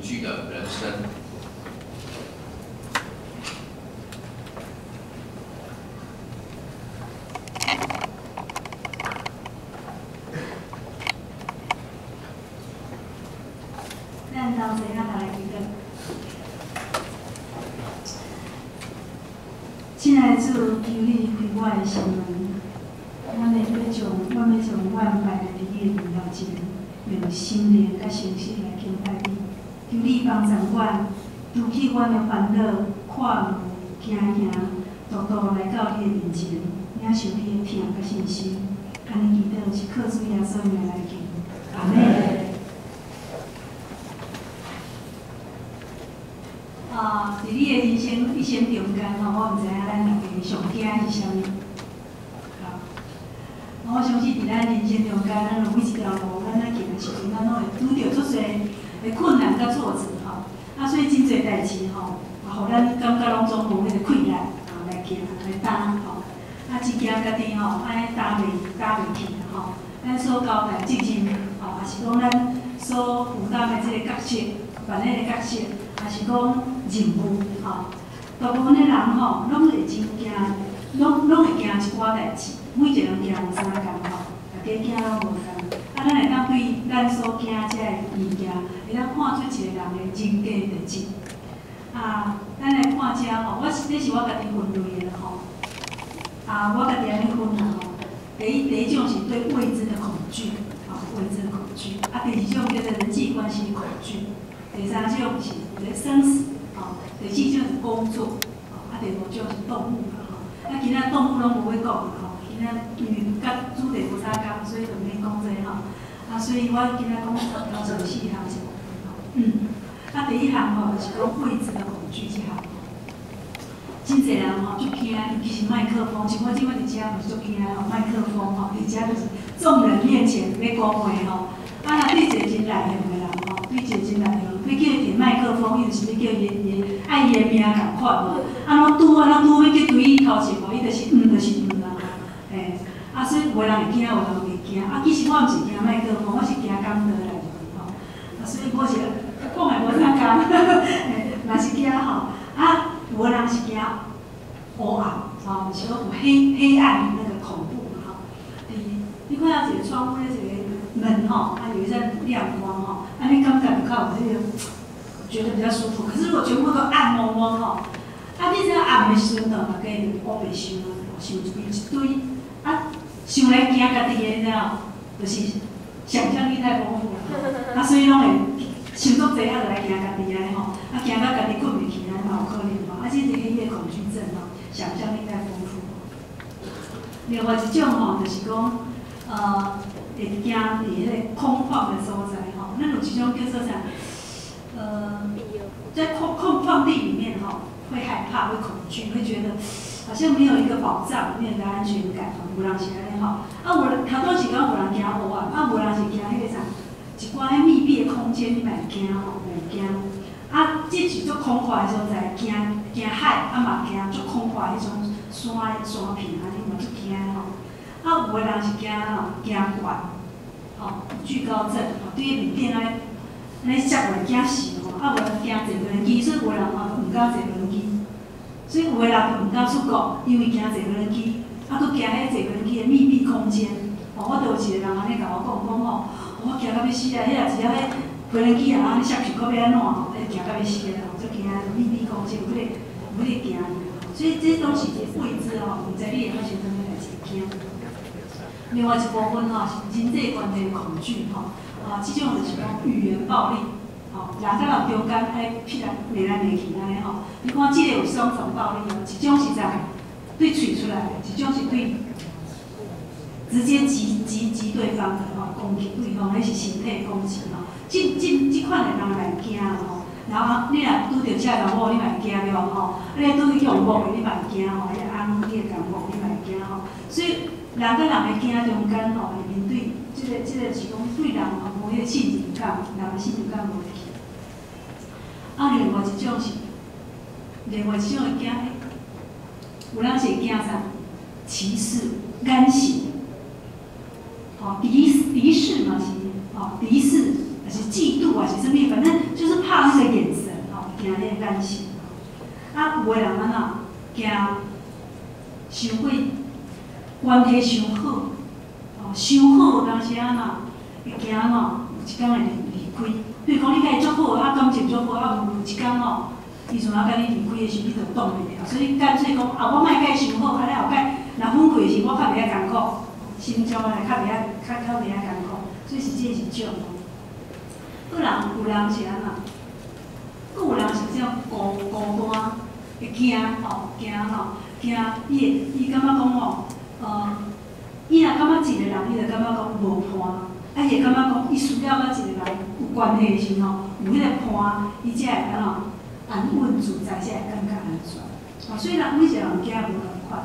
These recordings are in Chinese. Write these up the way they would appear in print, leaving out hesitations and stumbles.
惧的人生。 咱头先咱来祈祷。亲爱的主，求你开我的心门，阮会要将阮摆在你的面头前，用心灵甲诚实来敬拜你。求你帮助阮，除去阮的烦恼、看路、行，独独来到你的面前，领受你的疼甲信心。安尼祈祷是靠主耶稣的名来求，阿门。伫你的人生一生中间吼，我毋知影咱大家上惊是啥物。我相信伫咱人生中间，咱每一条路，咱行的时阵，咱拢会拄着足侪的困难甲挫折吼。所以真侪代志吼，互咱感觉拢总无迄个困难来行来担吼。一件家己吼，安尼担袂起吼。咱所交代责任吼，也是讲咱所负担的即个角色，扮演的角色。也是讲任务吼，大部分的人吼，拢会真惊，拢会惊一寡代志。每一个人惊有啥共吼，大家惊拢无共。咱会当对咱所惊遮个物件，会当看出一个人的人格特质。咱来看遮吼，这是我家己分类的吼。我家己安尼分啦吼。第一种是对未知的恐惧，未知的恐惧。第二种叫做人际关系恐惧。第三种是生死，第四种是工作，第五种是动物啦吼。今仔动物拢无要讲啦吼，今仔因为甲主题无啥共，所以就免讲这吼。所以我今仔讲头前4项是第一项吼就是讲未知的恐惧这项。真侪人吼足惊，尤其是麦克风，像我即摆伫遮就是足惊吼，麦克风吼，伫遮就是众人面前要讲话吼。若对一个真内向的人吼，对一个真内向。要叫伊摕麦克风，伊就是要叫伊爱伊的名共款无，安怎拄要叫对伊头前无，伊就是就是啦吼。所以有个人会惊，有人袂惊。其实我毋是惊麦克风，我是惊讲道来着吼。所以我是讲诶无啥共，嘛是惊吼。有个人是惊黑暗，就是讲有黑暗那个恐怖吼。你看到一个窗户咧，一个门吼，有一阵亮光吼，你感觉就较有迄个，觉得比较舒服。可是如果全部都暗蒙蒙吼，你这暗的时阵，大家就乌白想一堆，想来惊家己的了，就是想象力太丰富了。所以拢会想足济，就来惊家己安尼吼，惊到家己困袂去安尼嘛有可能吼。这是黑夜恐惧症吼，想象力太丰富。另外一种吼，就是讲会惊伫迄个空旷的所在吼，咱有一种叫做啥？在空旷地里面吼，会害怕、会恐惧，会觉得好像没有一个保障，没有一个安全感吼。有人是安尼吼，有人头拄是讲有人惊黑暗，有人是惊迄个啥？一寡迄密闭的空间，你嘛会惊吼，袂惊。这是足空旷的所在，惊海，嘛惊足空旷迄种山片安尼嘛足惊吼。有个人是惊悬，惧高症，对迄面顶安尼接落惊死吼。有人惊坐无人机，所以有人毋敢坐无人机。所以有个人就毋敢出国，因为惊坐无人机，佫惊迄坐无人机的密闭空间。我就有一个人安尼甲我讲吼，我惊到要死啊！迄若只要迄无人机啊，安尼下去，搁要安怎吼？惊到要死啊！足惊密闭空间有迄个惊伊。所以这拢是未知吼，毋知你会发生啥物代志惊。另外一部分吼是人际关系的恐惧吼，这种就是讲语言暴力，人甲人中间爱劈来骂来骂去安尼吼。你看这个有双重暴力哦，一种是在对嘴出来的，一种是对直接击对方的攻击对方，迄是身体攻击吼。这款的人来惊吼，然后你若拄着车人某，你嘛会惊对吼。你拄去用某，你嘛会惊吼，迄翁你会共某，你嘛会惊吼。所以人甲人的惊中间吼，会面对这个是讲对人吼无迄个信任感，人的信任感无去。另外一种会惊，有人是会惊啥？歧视、干涉，敌视嘛是，敌视还是嫉妒还是什么？反正就是怕那个咱性。啊，有个人安怎惊伤过关系伤好，哦，伤好当时安怎会惊有一天会离开。比如讲你甲伊足好，感情足好，有一天伊想要甲你离开的时候，你就挡袂了。所以干脆讲，我莫甲伊伤好，安尼后摆若分开时，我较袂遐艰苦，心中较袂遐艰苦。所以是这是种。有人是安怎？有人是这种孤单，会惊惊伊感觉讲伊若感觉一个人，伊就感觉讲无伴，伊会感觉讲伊需要甲一个人有关系的时候，有迄个伴，伊才会安怎安稳自在，才会感觉安全。所以人每一个人惊无共款。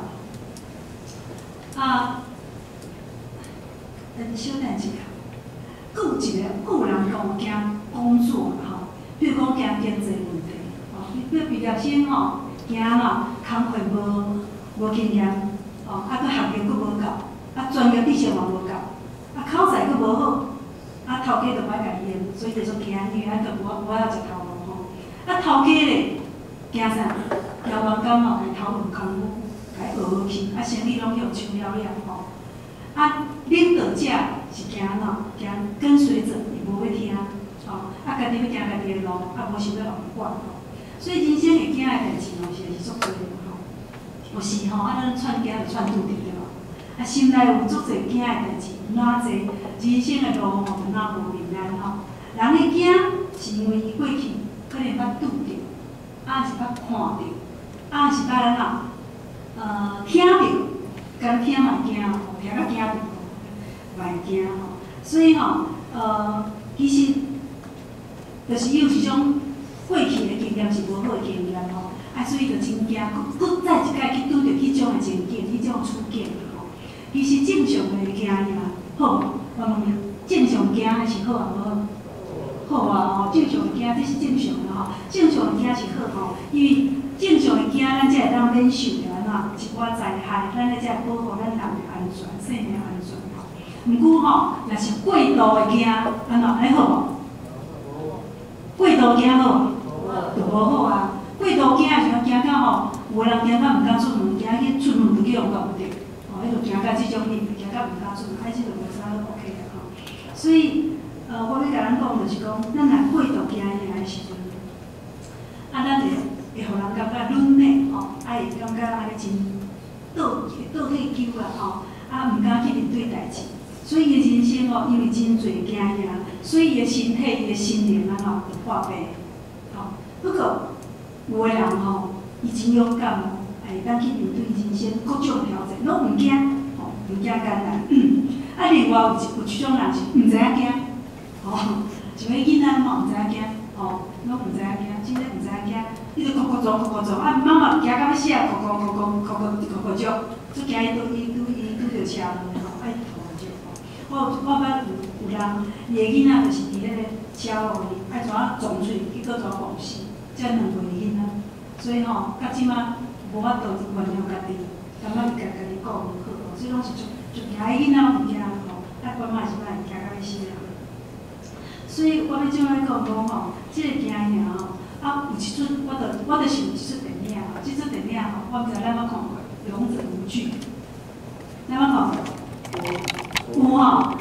小等一下，有人讲惊工作比如讲惊经济问题，比如毕业生惊工课无经验，佮学历佫无够，专业知识嘛无够，口才佫无好，头家就歹甲伊用，所以就说惊，因为就无晓食头路头家咧惊啥？调员工甲伊讨论功夫，甲伊学去，生意拢用手了领导者是惊安怎？惊跟随者伊无要听，家己要行家己的路，无想要人管所以人生会惊的代志是足多的有时咱串惊就串拄着对心内有足侪惊的代志，哪侪人生的路哪无平安人会惊是因为伊过去可能捌拄着，是捌看着，是捌听着，敢听嘛惊听甲惊着。袂惊所以其实就是伊有一种过去的经验是无好的经验所以就真惊，搁再一摆去拄着迄种的情景、迄种处境其实正常的惊尔好无？我问你，正常惊还是好啊？无好正常的惊这是正常的正常的惊是好因为正常的惊咱才会当免受着一寡灾害，咱才会保护咱人的安全、生命安全。毋过若是过度的惊，安好无？过度惊好就无好过度惊的时候，惊到有个人惊到毋敢出门，惊去出门就去用到毋对，迄就惊到即种哩，惊到毋敢出门，即就袂啥 OK 所以我要甲咱讲就是讲，咱若过度惊的时阵，咱会互人感觉软弱会感觉安尼真倒退久毋敢去面对代志。所以伊的人生因为真侪惊所以伊的身体、伊的心灵就破病。不过有个人伊真勇敢会当去面对人生各种挑战，拢毋惊，毋惊艰难。另外有一种人是毋知影惊，像迄囡仔毋知影惊，拢毋知影惊，真正毋知影惊，伊就咕撞，妈妈行到要死啊，咕叫，只惊伊拄着车祸我捌有人，伊的囡仔就是伫迄个车路里，怎啊撞出去，结果怎啊撞死，才2岁的囡仔。所以到即摆无法度原谅家己，感觉家己顾无好，所以拢是足惊的囡仔拢毋惊爸妈是摆会惊到要死所以我要怎来讲即个惊尔有一出我就是有一出电影即出电影我毋知咱捌看过《勇者无惧》，咱捌看过？有好，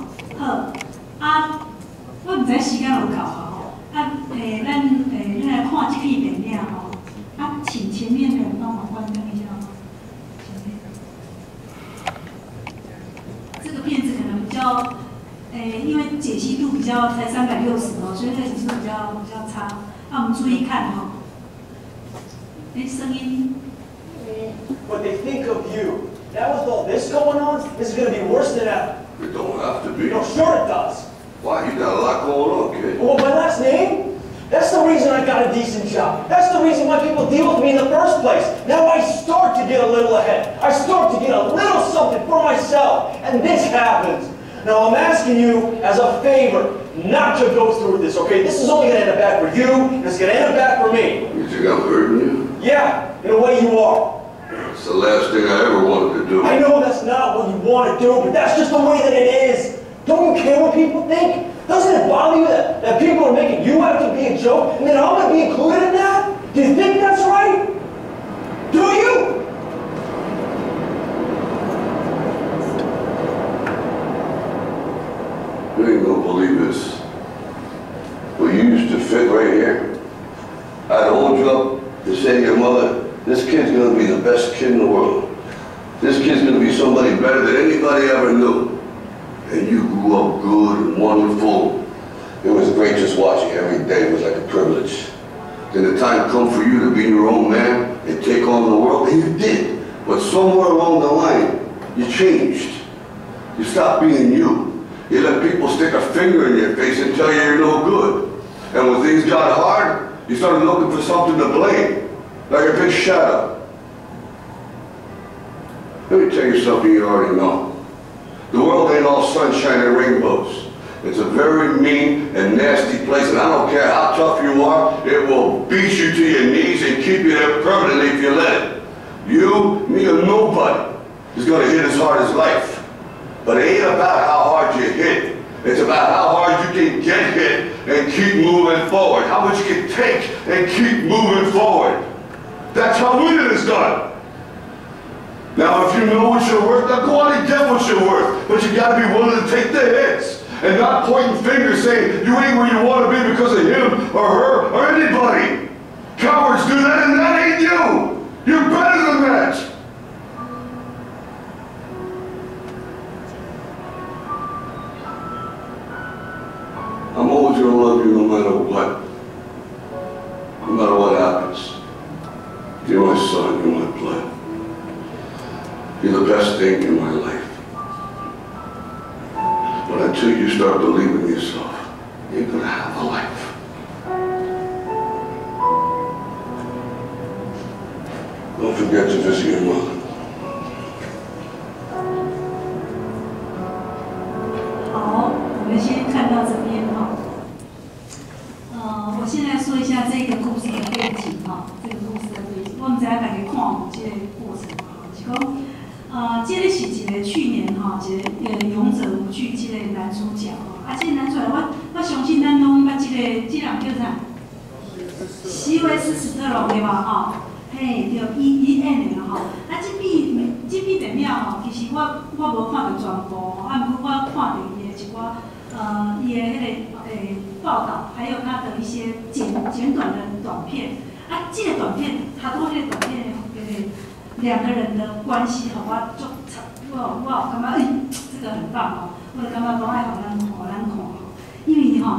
我毋知时间有够咱来看这片电影请前面的人帮我关灯一下这个片子可能比较，因为解析度比较才360所以这解析度比较差。我们注意看声音。 What they think of you. Now with all this going on, this is going to be worse than ever. It don't have to be. No, sure it does. Why? You got a lot going on, kid. Well, my last name? That's the reason I got a decent job. That's the reason why people deal with me in the first place. Now I start to get a little ahead. I start to get a little something for myself. And this happens. Now I'm asking you as a favor not to go through this, okay? This is only going to end up bad for you, and it's going to end up bad for me. You think I'm hurting you? Yeah, in a way you are. It's the last thing I ever wanted to do. I know that's not what you want to do, but that's just the way that it is. Don't you care what people think? Doesn't it bother you that people are making you out to be a joke, and then I'm going to be included in that? Do you think that's right? Do you? You ain't gonna believe this. But you used to fit right here. I'd hold you up and say to your mother, this kid's gonna be the best kid in the world. This kid's gonna be somebody better than anybody ever knew. And you grew up good and wonderful. It was great just watching every day. It was like a privilege. Then the time come for you to be your own man and take on the world, and you did. But somewhere along the line, you changed. You stopped being you. You let people stick a finger in your face and tell you you're no good. And when things got hard, you started looking for something to blame, like a big shadow. Let me tell you something you already know. The world ain't all sunshine and rainbows. It's a very mean and nasty place, and I don't care how tough you are, it will beat you to your knees and keep you there permanently if you let it. You, me, or nobody is going to hit as hard as life. But it ain't about how hard you hit. It's about how hard you can get hit and keep moving forward. How much you can take and keep moving forward. That's how winning is done. Now, if you know what you're worth, now go out and get what you're worth. But you got to be willing to take the hits and not pointing fingers saying you ain't where you want to be because of him or her or anybody. Cowards do that, and that ain't you. You're better than that. I'm always going to love you no matter what. No matter what happens. You're my son, you're my blood. You're the best thing in my life. But until you start believing in yourself, you ain't going to have a life. Don't forget to visit your mother. 我现在说一下这个故事的背景哈，这个故事的背景，我们再来看这个过程哈，是讲，这个是一个去年哈，一个勇者无惧这个男主角哈，这个男主角我相信咱拢捌这人叫啥？席维斯·史特龙对吧？哈，嘿，对，伊演的哈，这部电影吼，其实我无看到全部吼，不过我看到伊的一寡伊的迄个报道，还有他的一些简短的短片。这个短片，他多这个短片两个人的关系吼，我感觉这个很棒哦，我就感觉讲爱互咱看吼，因为吼，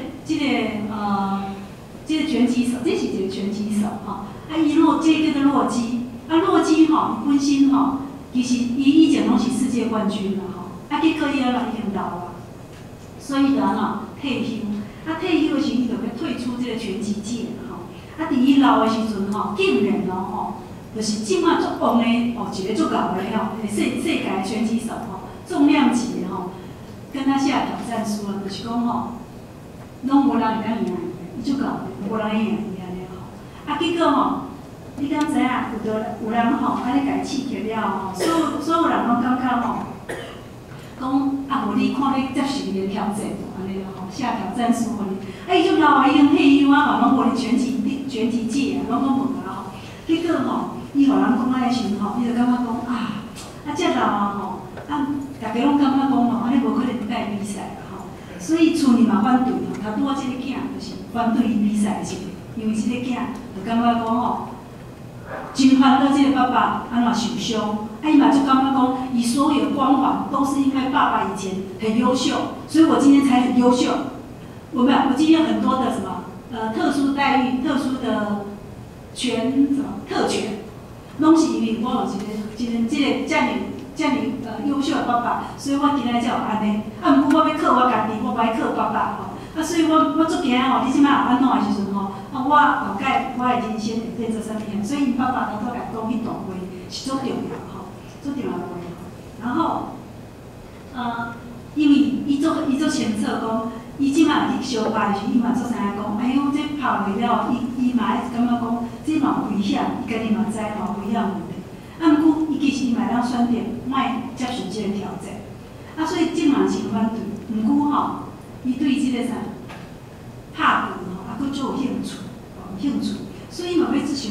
这个拳击手，这是一个拳击手吼，这叫做洛基，洛基吼本身吼，其实伊以前拢是世界冠军啦吼，结果伊已经老啊，所以就退休。退休的时候，伊就要退出这个拳击界吼。伫伊老的时阵吼，竟然吼，就是即马足旺的一个足老的世界拳击手吼，重量级的吼，跟他下挑战书了，就是讲吼，拢无人会当赢伊，伊足老的，无人会赢伊安尼吼。结果吼，你敢知影有人吼，安尼家刺激了吼，所有人拢感觉吼，讲无你看你接受伊的挑战，安尼吼，下挑战书互你。伊足老啊，已经退休啊，嘛拢无伫拳击界啊，拢无啊吼。结果吼，伊互人讲安尼时阵吼，伊就感觉讲遮老啊吼，大家拢感觉讲吼，安尼无可能带比赛啦吼。所以厝里嘛反对吼，头拄仔即个囝就是反对伊比赛的时候，因为即个囝就感觉讲吼，真烦恼即个爸爸安怎受伤。伊嘛就感觉讲，伊所有的光环都是因为爸爸以前很优秀，所以我今天才很优秀。我今天有很多的什么特殊待遇、特殊的特权，拢是因为我有一个这么优秀的爸爸，所以我今仔才有安尼。不过我要靠我家己，我不爱靠爸爸吼。所以我足惊吼，你即摆有安怎的时阵吼，我后盖我的人生会变做啥物？所以因爸爸头拄甲讲迄段话是足重要吼，足重要的话吼。然后因为伊做前测讲。伊即马去相拍的时候，伊嘛做啥讲？哎呦，这拍落了，伊嘛感觉讲，这嘛有危险，伊家己嘛知嘛有危险问题。不过伊其实伊嘛当选择莫接受这个挑战。所以即嘛是反对。不过吼，伊对这个啥拍拳吼，佫足有兴趣，所以嘛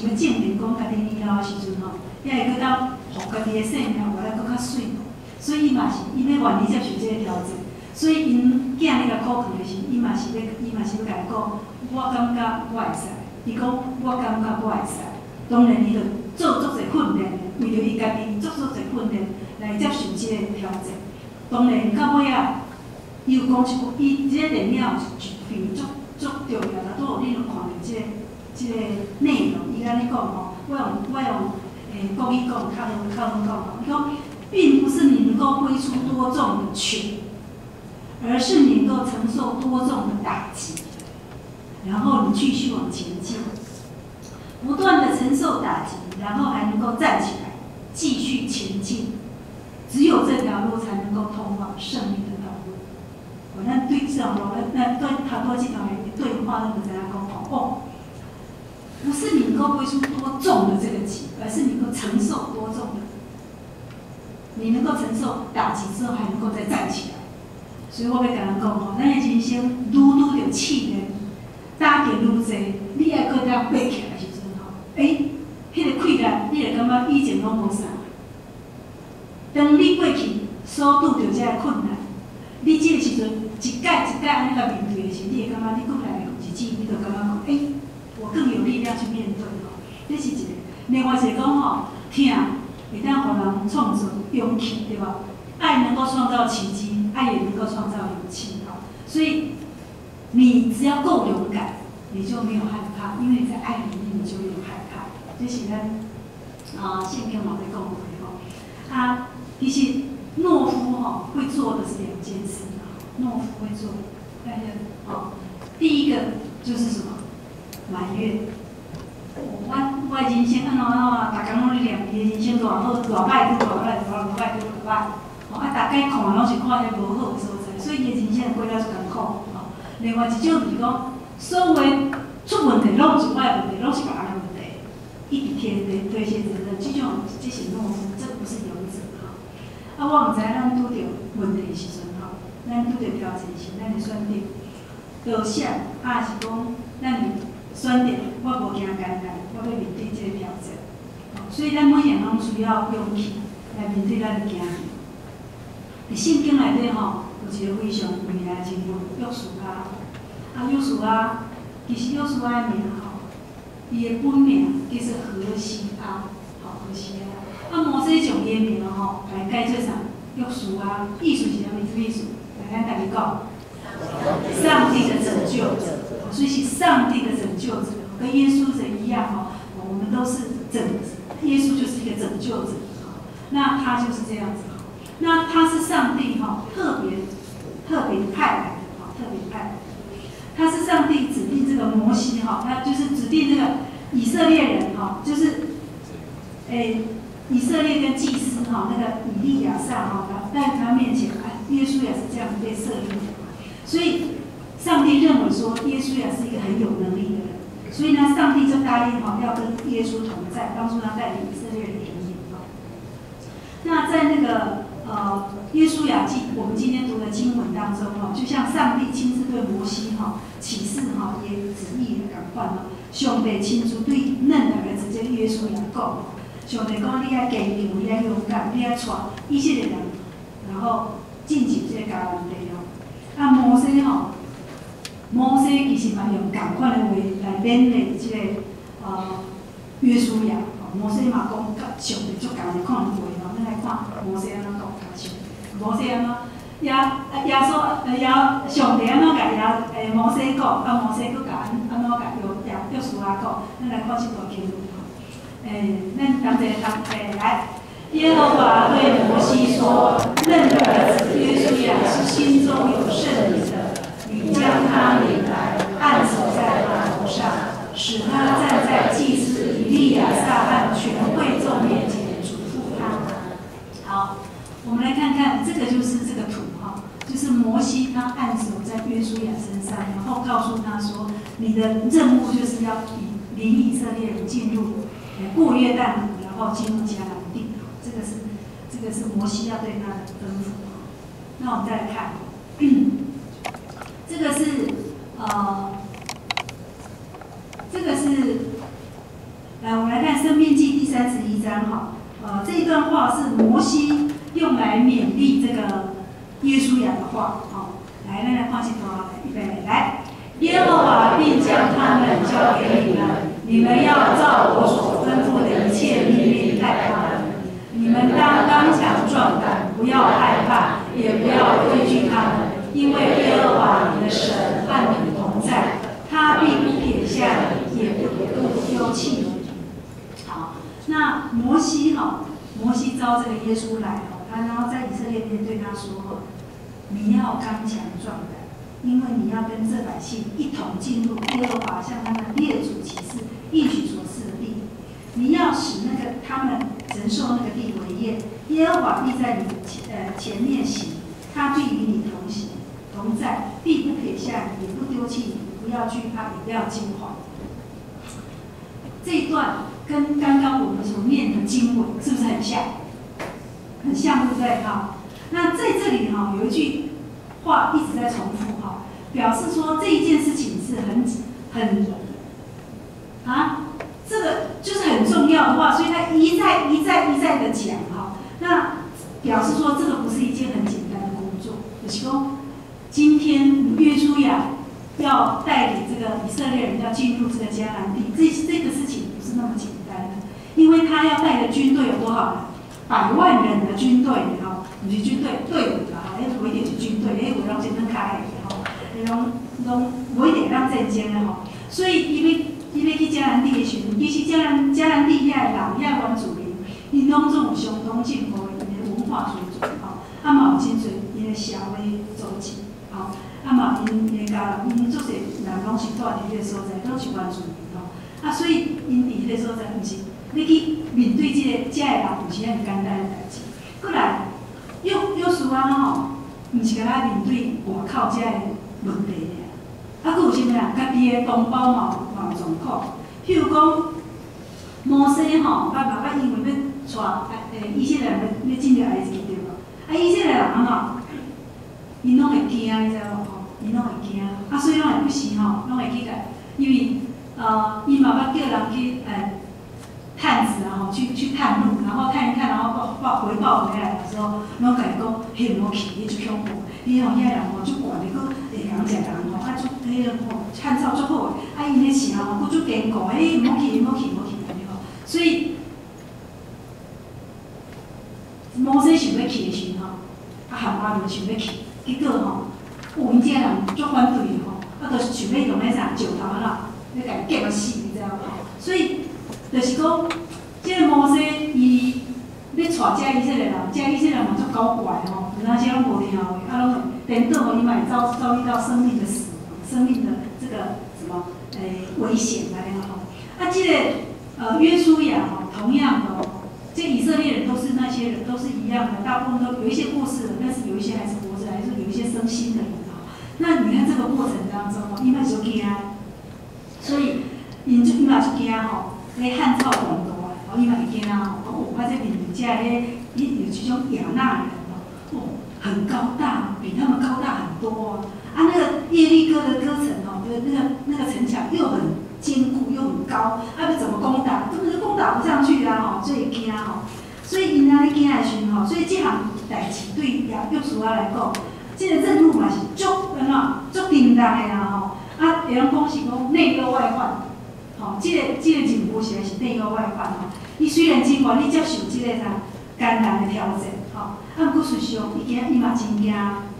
想要证明讲家己年老的时阵吼，也会搁当互家己的性命活来搁较水。所以伊嘛是伊要愿意接受这个挑战。所以因囝咧甲苦劝的时候，伊嘛是要甲伊讲，我感觉我会使。伊讲我感觉我会使。当然，伊就做足侪训练，为着伊家己做足侪训练来接受这个挑战。当然到尾啊，伊有讲一句，伊这个电影有一片足重要，啦，都有恁有看到这个内容。伊安尼讲吼，我用国语讲，较好讲吼，伊讲，并不是你能够挥出多重的拳，而是你能够承受多重的打击，然后你继续往前进，不断的承受打击，然后还能够站起来，继续前进。只有这条路才能够通往胜利的道路。咱对这种咱对头多这条对话，咱就知影讲哦，不是你能够挥出多重的这个击，而是你能够承受多重的。你能够承受打击之后，还能够再站起来。所以我要甲人讲吼，咱的人生愈着试炼，打击愈济，你还搁当爬起来的时阵吼，迄个气力，你会感觉以前拢无啥。当你过去所拄着这个困难，你这个时阵一届安尼甲面对的时候，你会感觉你过来的日子，你就感觉讲，我更有力量去面对吼。这是一个。另外是讲吼，听会当互人创造勇气，对吧？爱能够创造奇迹，爱也能够创造勇气吼。所以你只要够勇敢，你就没有害怕，因为你在爱里面，你就没有害怕。这是咱圣经嘛在讲的吼。其实懦夫会做的是2件事懦夫会做的，第一个就是什么？埋怨。我的人生安怎，大家拢咧念，伊的人生偌好，偌歹拄偌歹，偌歹拄偌歹。大家看拢是看迄无好的所在，所以伊的人生过了足艰苦。另外一种就是讲，所有出问题拢是我的问题，拢是别人的问题，一直贴推卸责任，这是懦夫，这不是勇者。我毋知咱拄着问题的时阵咱拄着挑战时，咱会选择道谢，是讲咱会选择我无惊艰难，我要面对这个挑战。所以咱每样拢需要勇气来面对咱的惊难。伫圣经内底有一个非常有名的人物约书亚。约书亚其实约书亚的名伊的本名叫做何西阿，何西阿。摩西将伊的名来改做啥？约书亚，意思是啥物意思？来咱大家讲，上帝的拯救者，所以是上帝的拯救者，跟耶稣者一样我们都是耶稣就是一个拯救者，那他就是这样子那他是上帝特别派来的特别派来的，他是上帝指定这个摩西他就是指定这个以色列人就是以色列跟祭司那个以利亚撒在他面前，耶稣也是这样被设立的，所以上帝认为说耶稣也是一个很有能力的人，所以呢，上帝就答应要跟耶稣同在，帮助他带领以色列人平安。那在那个约书亚记，我们今天读的经文当中就像上帝亲自对摩西启示也旨意的感款上帝亲自对嫩的儿子这约书亚讲。上帝讲：你要坚强，你要勇敢，你要带以色列人，然后进入这个迦南地摩西其实嘛用同款的话来勉励这个约书亚。摩西嘛讲，甲上帝足共的看话咱来看摩西安怎讲甲上帝。摩西安怎上帝安怎甲摩西讲，摩西佫甲安怎甲约书亚讲，咱来看这段经文。咱同齐来。耶和华对摩西说：“嫩的儿子约书亚是心中有圣灵的，你将他领来，按手在他头上，使他站在祭司以利亚撒和全会众面前，嘱咐他。”好，我们来看看，这个就是这个图就是摩西他按手在约书亚身上，然后告诉他说：“你的任务就是要领以色列人进入。”过约旦河，然后进入迦南地，这个是摩西要对他的吩咐。那我们再来看，这个是来，我们来看《申命记》第31章哈。这一段话是摩西用来勉励这个约书亚的话。来，咱来看这段，预备来。耶和华并将他们交给你们，你们要照我所吩咐的一切命令待他们。你们当刚强壮胆，不要害怕，也不要畏惧他们，因为耶和华你的神和你同在，他必不撇下你，也不丢弃你。好，那摩西召这个耶稣来然后在以色列面对他说你要刚强壮胆，因为你要跟这百姓一同进入耶和华向他们列祖起誓应许所赐的地。你要使他们承受那个地为业，耶和华必在你前面行，他必与你同在，必不撇下你，也不丢弃你。不要惧怕，也不要惊慌。这一段跟刚刚我们所念的经文是不是很像？很像，对不对？那在这里有一句话一直在重复表示说这一件事情是这个就是很重要的话，所以他一再的讲那表示说这个不是一件很简单的工作。就是说，今天约书亚要带领这个以色列人要进入这个迦南地，这个事情不是那么简单的，因为他要带的军队有多少人？100万人的军队不是军队队伍不一定是军队，有人真正开的拢不一定让战争的所以伊要去迦南地的时候，其实迦南地遐的人遐原住民，因拢总有相当进步的因的文化水准嘛有真侪因的社会组织嘛因的家人，因足侪人拢是住伫迄个所在，拢是原住民所以因伫迄个所在，毋是你去面对这个人，毋是很简单的代志。过来，约书亚毋是甲咱面对外口这个问题尔，佫有啥物人家己的同胞嘛有状况。譬如讲，摩西因为要带以色列人要进入埃及对无？以色列人因拢会惊，你知无？因拢会惊，所以拢会不时拢会去因为因嘛捌叫人去探子去探路，然后探一探，然后回报回来的时候，拢甲伊讲，迄唔好去，迄足恐怖。你遐人足悬的，佫会人食人足迄个汉草足好的，因咧吃佫足坚固，唔好去，唔好去，安尼所以摩西想要去的时候，含阿伦想要去，结果因这人足反对的就是想要用迄啥石头要甲伊夹死，你知道无？所以就是讲，这个摩西伊要带以色列人嘛足搞怪有哪些拢无听话，拢会颠倒伊嘛会遭遇到生命的死亡，生命的这个什么危险安尼这个约书亚同样的这以色列人都是那些人都是一样的，大部分都有一些过世了，但是有一些还是活着，还是有一些生新的人那你看这个过程当中因嘛就惊，所以因嘛就惊汉草广大伊嘛会惊我这面对这有这种亚纳人很高大，比他们高大很多那个耶利哥的歌城那个城墙又很坚固又很高，要怎么攻打？根本就攻打不上去所以惊所以因咧惊的时候所以这项代志对约书亚来讲，这个任务嘛是足重大的啦会晓讲是讲内忧外患这个任务实在是内忧外患伊虽然真愿意接受这个艰难的挑战不过事实上伊嘛真惊，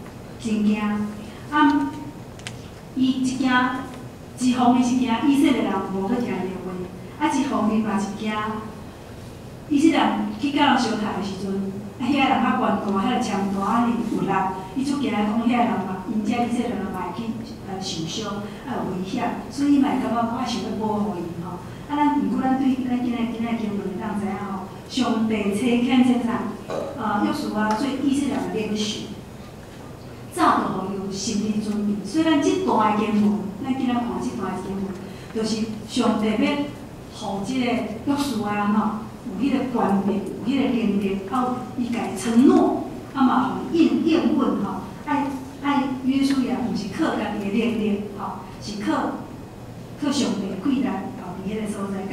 伊一方面是惊以色列人无去听伊的话，一方面嘛是惊以色列人去甲人相杀的时阵，遐个人较悬大，遐个枪大有力，伊就惊讲遐个人嘛，因遮以色列人嘛会去受伤，有危险，所以伊嘛会感觉我想要保护伊不过咱对咱今仔经文会当知影上帝差遣这啥约书亚做以色列的领袖，早就互伊有心理准备。所以咱这段的经文，咱今仔看这段的经文，就是上帝要互这个约书亚有迄个权柄，有迄个能力，伊家承诺，嘛互伊应允爱约书亚，毋是靠家己的能力，是靠上帝的贵人。伫迄个所在，甲伊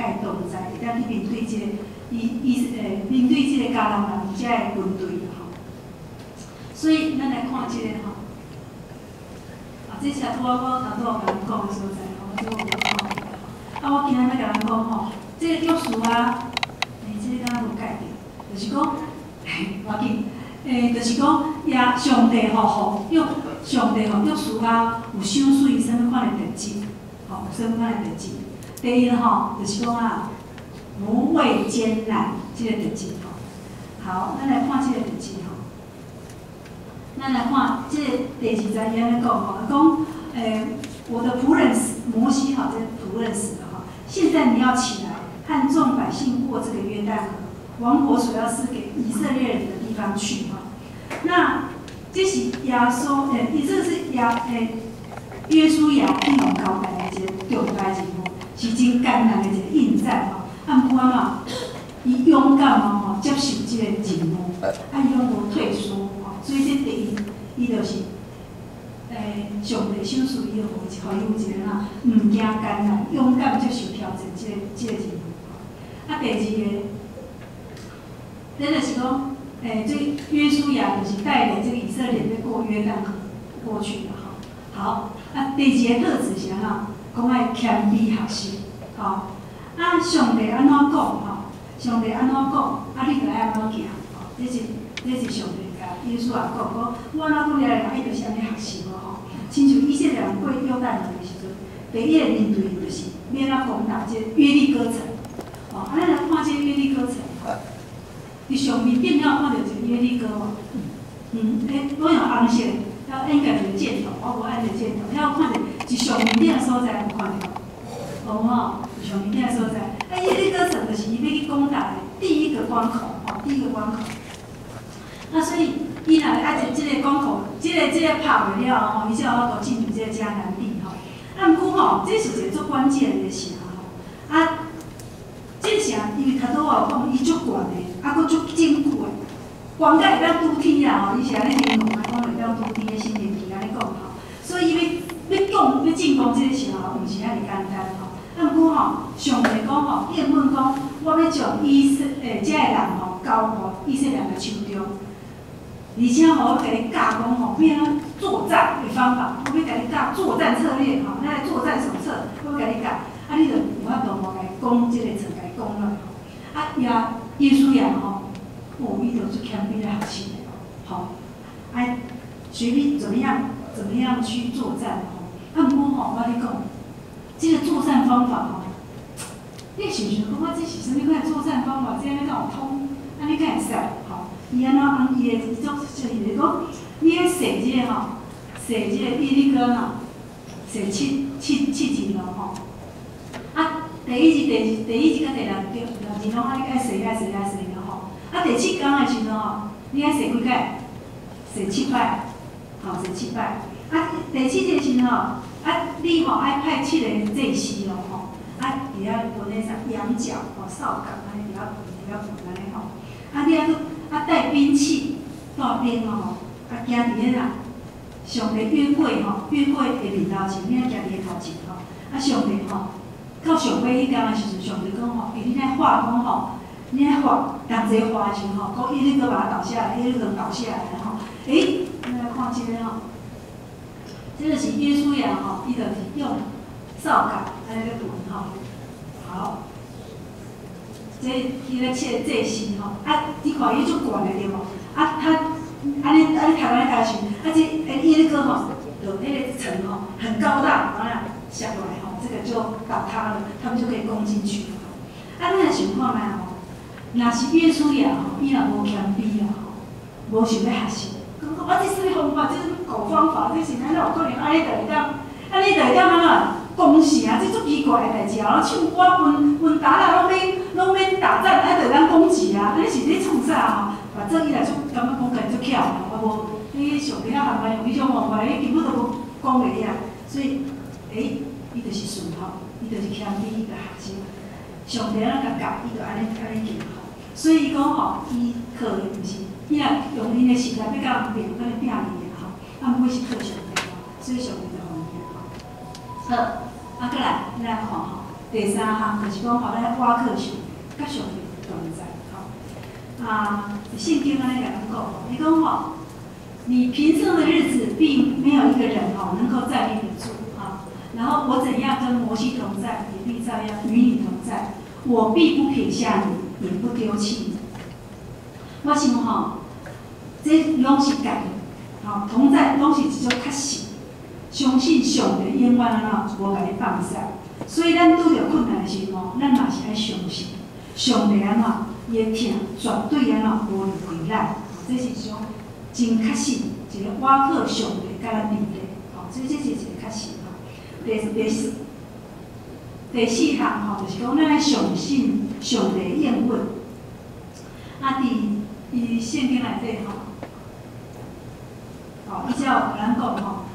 会同在，会当去面对面对即个迦南人遮个军队吼。所以咱来看即个吼，这是拄我头拄有甲咱讲的所在吼，我有讲的吼。我今仔要甲咱讲吼，即个约书亚，即个敢无改着，就是讲，无要紧。就是讲，上帝上帝约书亚有赏赐伊啥物款的特质，吼，有啥物款的特质。第一吼，就是讲无畏艰难这个特质吼。好，咱来看这个特质吼。咱来看这个第20页安尼讲吼，讲我的仆人摩西哈，这仆人死了哈。现在你要起来，和众百姓过这个约旦河，王国所要赐给以色列人的地方去哈。那这是这是约书亚去用交代的一个重代志吼，是真艰难的一个应战吼。按过嘛，伊勇敢吼接受这个任务，伊拢无退缩吼。所以这第一，伊就是上帝赏赐伊互伊有一个毋惊艰难、勇敢接受挑战这个任务吼。第二个，咱就是讲。这约书亚就是带领这个以色列人过约旦河过去了哈。好，第二个特质是讲爱谦卑学习，吼。上帝安怎讲吼？上帝安怎讲？你就爱安怎行，吼。这是上帝甲约书亚讲，我安怎讲了，伊就是安尼学习无吼。亲像以色列人过约旦河的时阵，第一个面对就是要安怎攻打这约利哥城，吼。咱来看这约利哥城。伫上面顶了看到一个约利哥嘛，我用红色，要按家己个箭头，我无按着箭头，要看到一上面顶个所在有看到，有吼，上面顶个所在。约利哥城就是伊要去攻打的第一个关口，第一个关口。那所以伊若爱即个关口，即个拍袂了吼，伊才有法度进入即个迦南地吼。毋过吼，这是一个足关键的城吼，这城因为头拄我有讲，伊足悬的。佫足坚固的，光甲会当拄天啊！吼，伊是安尼形容啊，讲会当拄天的新年期安尼讲吼。所以要进攻这个城吼，毋是遐尔简单吼。毋过吼，上帝讲吼，应允讲，我要将遮个人吼交互以色列的手中，而且吼，我甲你教讲吼，要安怎作战的方法，我要甲你教作战策略吼，咱作战手册，我要甲你教，你就有法度甲伊攻这个城，甲伊攻落吼。约书亚吼，伊就做谦卑来学习的吼，学你怎么样去作战吼。毋过吼，我跟你讲，这个作战方法吼，你想想讲，我这是啥物款作战方法？这安尼敢有通？安尼敢会使吼？伊安怎按伊的就是讲，你咧设这个吼，设这个约利哥吼，设7字咯吼。第一日、甲第二日拢爱洗了吼。第7天的时阵吼，你爱洗几摆？洗7摆，吼，洗7摆。第7日的时阵吼，你吼爱派7个祭司咯吼，伫遐分咧啥羊角吼、扫角安尼伫遐分安尼吼。你佫带兵器带兵吼，行伫迄啦。上帝约过吼，约过的面头前，你爱行伫个头前吼。上帝吼。到上尾迄天的时阵，上帝讲吼，你来画讲吼，你来画，同齐画的时候吼，讲伊把它倒下来，伊就倒下来吼。咱来看这个吼，这个是约书亚吼，伊就是用扫把安尼个断吼。好，伊咧切这时吼，你看伊足悬的对无？他安尼抬来抬去，这约利哥吼，就迄个城吼很高大，完了下来吼。这个就倒塌了，他们就可以攻进去了。咱来想看卖吼，若是约书亚吼，伊若无谦卑啦吼，无想要学习，讲我这什么方法，这什么古方法，这是安怎有可能安尼就会当安怎攻城？这足奇怪的代志啊！像我分打啦，拢免打仗，就当攻击啊！安尼是咧创啥吼？反正伊来就感觉讲家己足巧吼，无你上底啊学用迄种方法，你根本都无讲袂了，所以伊就是顺服，伊就是谦卑，伊就学习。上帝安怎甲教，伊就安尼行吼。所以伊讲吼，伊靠的毋是，伊若用伊的实力要甲人拼，安尼拼伊的吼，毋过是靠上帝吼，所以上帝就互伊吼。好，过来，咱来看吼， 第三项就是讲，互咱挖克上甲上帝同在，圣经安尼甲咱讲，伊讲吼，你平生的日子，并没有一个人能够站立得住然后我怎样跟摩西同在，也必照样与你同在。我必不撇下你，也不丢弃你。我想这拢是家同在拢是一种确实，相信上帝永远无甲你放下。所以咱拄着困难的时候，咱嘛是爱相信，上帝伊的疼绝对无离开咱。这是一种真确实，一个倚靠上帝甲咱力量。所以这是一个确实。第四项就是讲，咱爱相信上帝的应允。伫圣经内底伊才有甲咱讲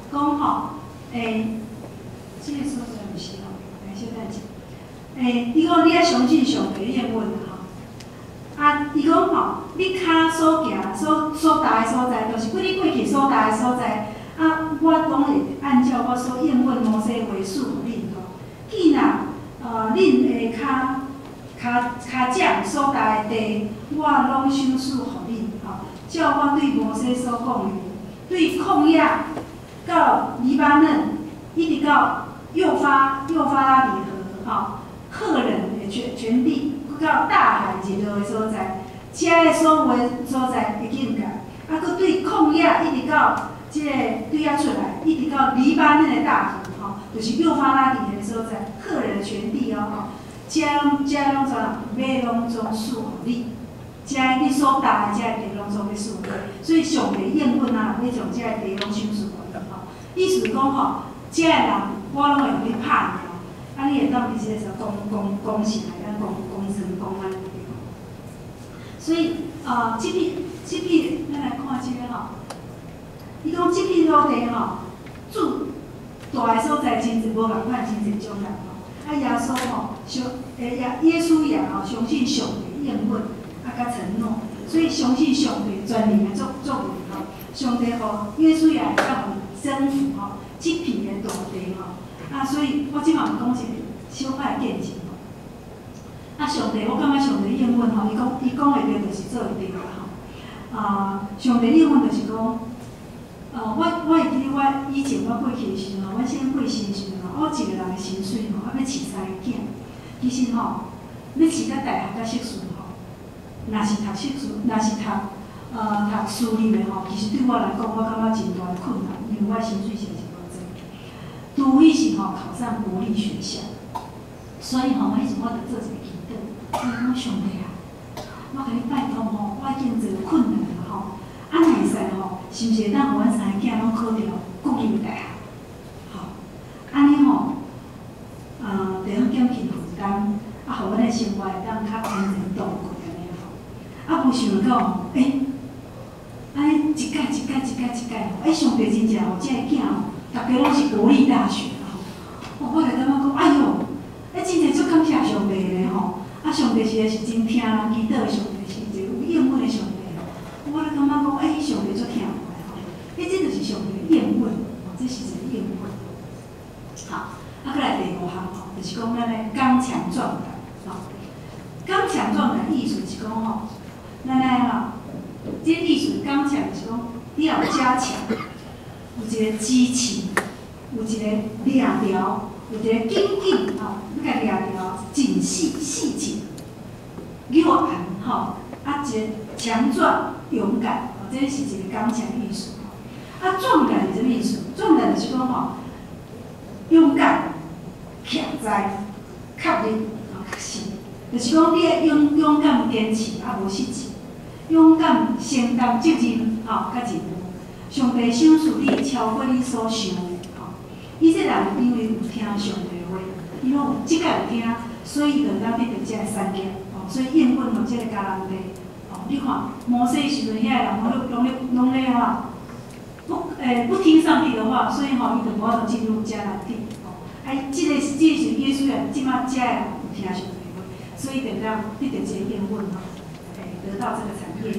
这个所在毋是小等者。伊讲你爱相信上帝的应允伊讲你骹所行所踏的所在，就是你过去所踏的所在。我拢会按照我所应允摩西话术互恁既然恁的骹掌所踏的地，我拢想赐互恁照我对摩西所讲的，对旷野到黎巴嫩，一直到幼发拉底河赫人的全地，到大海一路的所在，遮的所有所在会境界，佫对旷野一直到。即个对遐出来，一直到黎巴嫩的大河，就是幼发拉底的所在，赫人的全地遮拢怎马拢总赐互你，遮你所踏的遮地拢总要赐互你，所以上帝应允要将遮地拢赏赐互你意思讲遮的人我拢会互你拍赢，你会当伫即个时候讲起来，咱讲成功安尼。所以这篇咱来看这个伊讲这片土地住大个所在真侪无共款，真侪种人耶稣耶稣也相信上帝应允甲承诺，所以相信上帝全能的作为上帝耶稣也会甲互征服这片的大地所以我即马讲一个小可的见证上帝我感觉上帝应允伊讲的对就是做会对上帝应允就是讲。我会记我以前我过去的时候，我先过身的时候，我一个人的薪水要饲3个囝。其实要饲到大学甲硕士若是读硕士，若是读私立的其实对我来讲，我感觉真大的困难，因为我薪水实在是无济。除非是考上国立学校，所以我迄阵我就做一个祈祷，我讲上帝我甲你拜托我已经真困难了若会使是毋是会当互阮3个囝拢考着国立大学？安尼地方减轻负担，互阮的生活会当较安然度过安尼无想到安尼一届，上帝真正这个囝大家拢是国立大学我就感觉讲，哎哟，真正足感谢上帝的上帝实在是真听人祈祷的上帝，是一个有应允的上帝。我就感觉讲，上帝足听我的这就是上帝的应允，这是一个应允。再来第5项就是讲咱的刚强壮胆。刚强壮胆意思是讲咱这意思刚强就是讲你要加强，有一个支持，有一个掠条，有一个紧你甲掠条真细节，柔韧一个强壮勇敢，这是一个刚强意思。壮胆是什么意思？壮胆就是讲勇敢、徛在、确立、确实，就是讲你要勇敢坚持，无失志，勇敢承担责任，甲任务。上帝赏赐你超过你所想的，伊这人因为有听上帝的话，伊拢有即个有听，所以就当得到这个产业，所以应允这个迦南地。你看摩西时阵，遐个人拢咧不听上帝的话，所以伊就无法度进入迦南地。这个是耶稣人，即马遮个人有听上帝的话，所以就当得到这个应允得到这个产业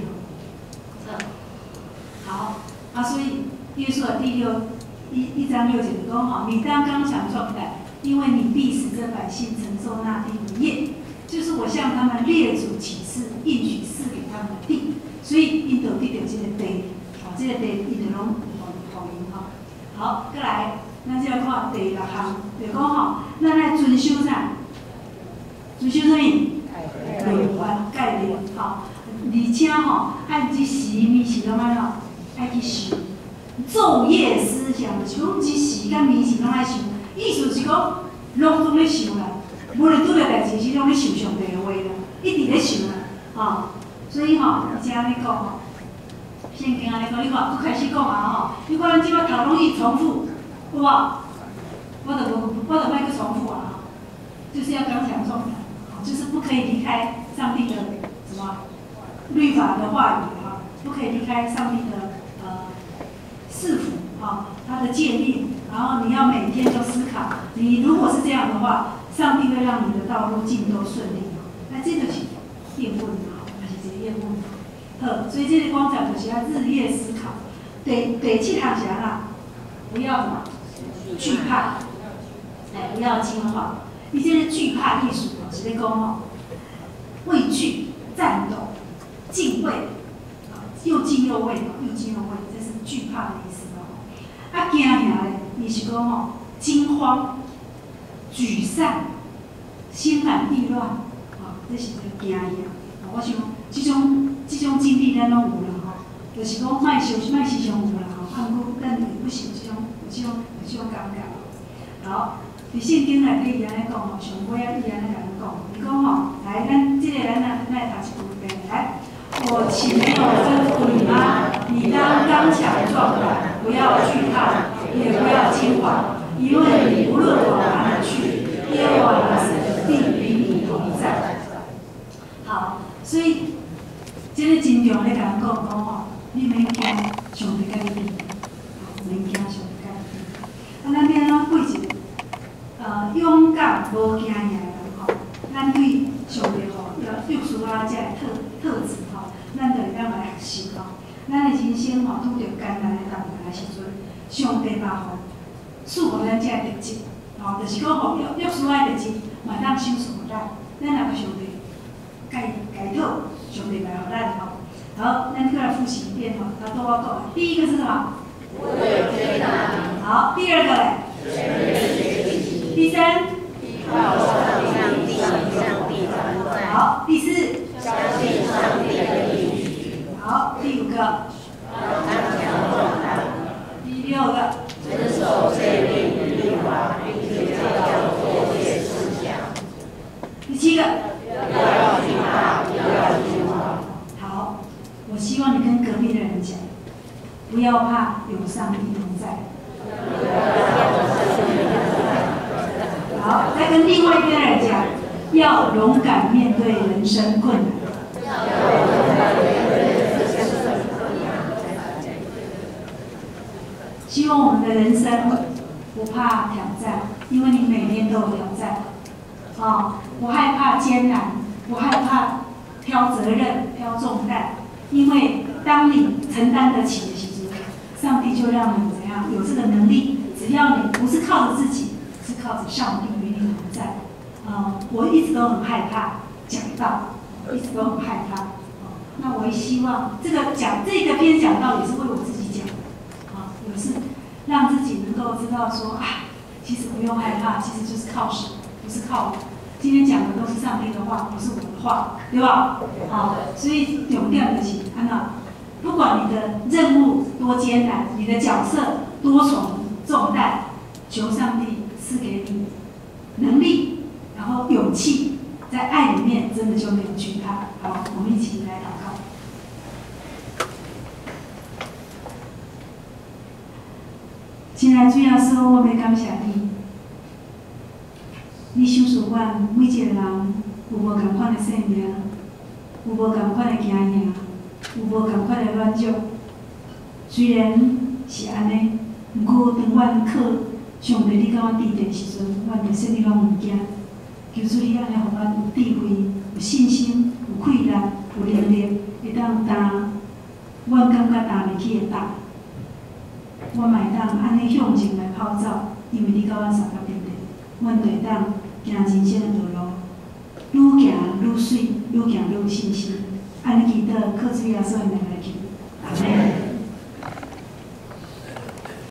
好，所以耶稣的第1章6节就讲你当刚强壮胆， 因为你必使这百姓承受那地为业，就是我向他们列祖起誓，应许赐给他们的地，所以因得得到这个地，这个地伊就拢互因吼。好，再来，咱再来看第6项，就讲吼，咱来遵守啥？遵守什么？律法戒律，吼，而且吼，按一时暝是拢安怎？爱去想，昼夜思想，就是讲一时甲暝是拢爱想。意思是讲，拢总咧想啦，无论拄着代志时，拢咧想上帝的话啦，一直咧想啦，吼。所以吼，而且咧讲吼，圣经安尼讲，你看，佫开始讲啊吼，你看咱即摆头拢伊重复，有无？我就莫去重复啊，就是要刚强壮胆，就是不可以离开上帝的什么律法的话语哈，不可以离开上帝的赐福哈，他的诫命，然后你要每天都思考，你如果是这样的话，上帝会让你的道路尽都顺利。那这就是验问哈，还是这个验问好，所以这个光讲就是要日夜思考。第7项是啥？不要什么惧怕，不要惊慌。你这个惧怕艺术是在讲哦，畏惧、战斗、敬畏，又敬又畏，又敬又畏，这是惧怕的意思哦。啊，惊吓咧，伊是讲哦，惊慌、沮丧、心烦意乱，这是叫惊吓。我想这种经历咱拢有啦吼，就是讲莫时常有啦吼，啊，毋过咱会不受这种感觉。好。伫圣经内底伊安尼讲吼，上尾啊伊安尼甲咱讲，伊讲吼，来，咱即个咱来读一句来，我岂没有吩咐你吗？你当刚强壮胆，不要惧怕，也不要惊慌，因为你无论往哪里去，耶和华神必与你同在。好，所以即个真重咧甲咱讲吼，你免惊，上帝甲你比，免惊上帝甲你比。啊，咱要安怎过一个？勇敢无惊吓的人吼，咱对上帝吼要约束啊，这特质吼，咱就会当来学习吼。咱的人生吼拄着艰难的当下的时阵，上帝嘛吼赐予咱这个特质，吼，就是讲吼约束啊特质嘛当享受互咱。咱若甲上帝解套，上帝来互咱吼。好，咱再来复习一遍吼，他都我讲的。第一个是什么？好，第二个嘞？第三，好，第四，好，第5个，第6个，遵守诫命与律法，并且要做这些事项。第7个，不要惧怕，不要惊慌。好，我希望你跟隔壁的人讲，不要怕，有上帝同在。好，再跟另外一边来讲，要勇敢面对人生困难。希望我们的人生不怕挑战，因为你每天都有挑战。不害怕艰难，不害怕挑责任、挑重担，因为当你承担得起的时候，上帝就让你怎样有这个能力。只要你不是靠着自己，是靠着上帝与你同在。我一直都很害怕讲道，一直都很害怕。那我也希望这个篇讲道也是为我自己讲，也是让自己能够知道说，其实不用害怕，其实就是靠神，不是靠我。今天讲的都是上帝的话，不是我的话，对吧？好，所以重点就是不管你的任务多艰难，你的角色多重担，求上帝赐给你能力，然后勇气，在爱里面真的就没有惧怕。好，我们一起来祷告。亲爱的主耶稣，我要感谢你。你赏赐阮每一个人有无同款的生命，有无同款的惊吓，有无同款的软弱。虽然是安尼，不过当阮靠上帝你甲阮指点时阵，阮就说你拢毋惊。求主你安尼，互阮有智慧、有信心、有气力、有能力，会当担阮感觉担袂起的担。阮嘛会当安尼向前来跑走，因为你甲阮相共对不对？ 阮就会当行人生的道路，愈行愈水，愈行愈有信心。安尼祈祷，靠主耶稣的名来祈祷。